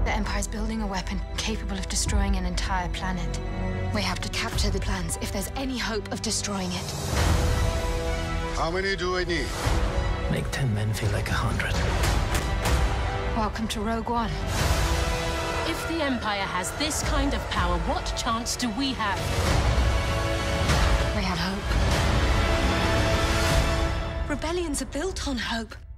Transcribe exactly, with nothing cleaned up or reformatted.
The Empire's building a weapon capable of destroying an entire planet. We have to capture the plans if there's any hope of destroying it. How many do I need? Make ten men feel like a hundred. Welcome to Rogue One. If the Empire has this kind of power, what chance do we have? We have hope. Rebellions are built on hope.